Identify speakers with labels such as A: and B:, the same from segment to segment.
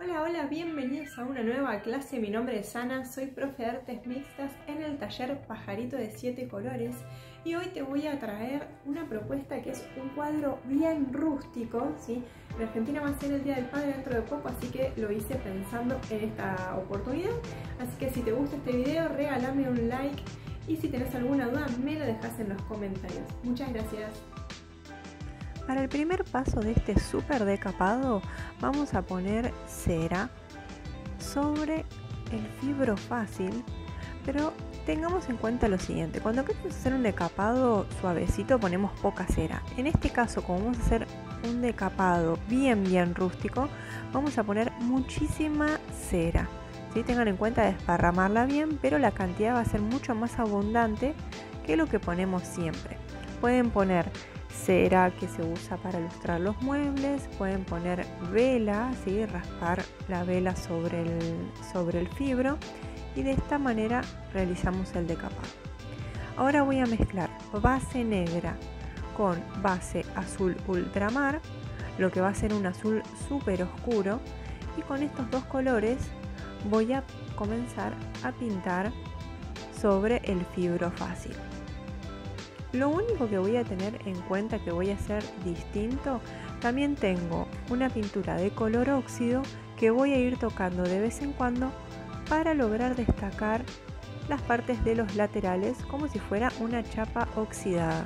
A: Hola, bienvenidos a una nueva clase. Mi nombre es Ana, soy profe de artes mixtas en el taller Pajarito de 7 colores y hoy te voy a traer una propuesta que es un cuadro bien rústico, ¿sí? En Argentina va a ser el Día del Padre dentro de poco, así que lo hice pensando en esta oportunidad. Así que si te gusta este video, regálame un like y si tenés alguna duda me lo dejas en los comentarios. Muchas gracias.
B: Para el primer paso de este súper decapado vamos a poner cera sobre el fibro fácil, pero tengamos en cuenta lo siguiente: cuando queremos hacer un decapado suavecito ponemos poca cera. En este caso, como vamos a hacer un decapado bien rústico, vamos a poner muchísima cera, ¿sí? Tengan en cuenta desparramarla bien, pero la cantidad va a ser mucho más abundante que lo que ponemos siempre. Pueden poner cera que se usa para ilustrar los muebles, pueden poner vela, ¿sí? Raspar la vela sobre el fibro y de esta manera realizamos el decapado. Ahora voy a mezclar base negra con base azul ultramar, lo que va a ser un azul súper oscuro, y con estos dos colores voy a comenzar a pintar sobre el fibro fácil. Lo único que voy a tener en cuenta que voy a hacer distinto, también tengo una pintura de color óxido que voy a ir tocando de vez en cuando para lograr destacar las partes de los laterales como si fuera una chapa oxidada.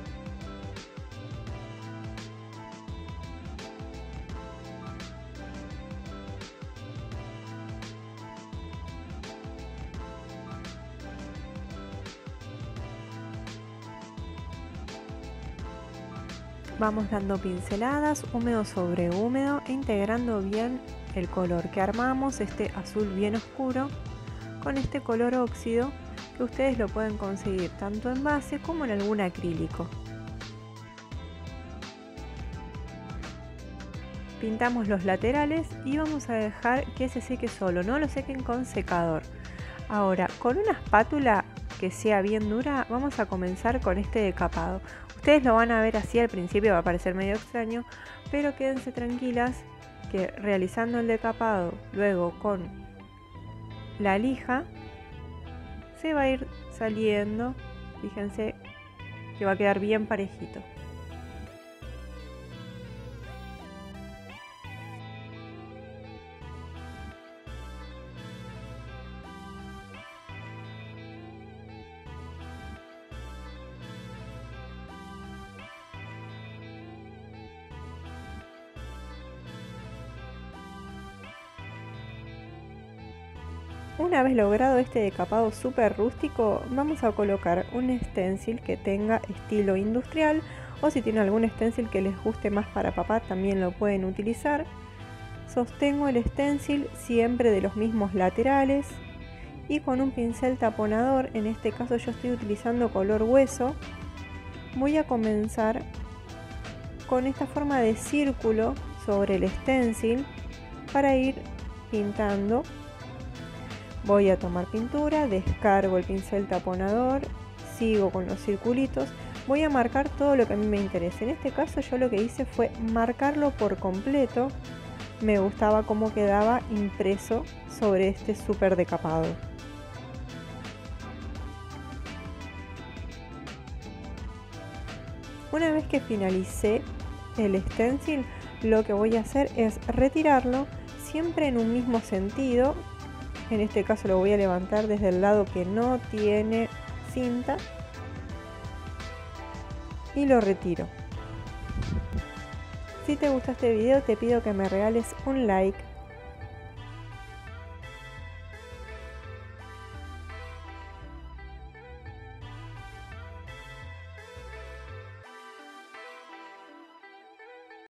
B: Vamos dando pinceladas húmedo sobre húmedo e integrando bien el color que armamos, este azul bien oscuro, con este color óxido que ustedes lo pueden conseguir tanto en base como en algún acrílico. Pintamos los laterales y vamos a dejar que se seque solo, no lo sequen con secador. Ahora, con una espátula que sea bien dura, vamos a comenzar con este decapado. Ustedes lo van a ver así al principio, va a parecer medio extraño, pero quédense tranquilas que realizando el decapado luego con la lija se va a ir saliendo. Fíjense que va a quedar bien parejito. Una vez logrado este decapado súper rústico, vamos a colocar un stencil que tenga estilo industrial, o si tienen algún stencil que les guste más para papá también lo pueden utilizar. Sostengo el stencil siempre de los mismos laterales y con un pincel taponador, en este caso yo estoy utilizando color hueso, voy a comenzar con esta forma de círculo sobre el stencil para ir pintando. Voy a tomar pintura, descargo el pincel taponador, sigo con los circulitos, voy a marcar todo lo que a mí me interese. En este caso yo lo que hice fue marcarlo por completo, me gustaba cómo quedaba impreso sobre este súper decapado. Una vez que finalicé el stencil, lo que voy a hacer es retirarlo siempre en un mismo sentido. En este caso lo voy a levantar desde el lado que no tiene cinta y lo retiro. Si te gustó este video te pido que me regales un like,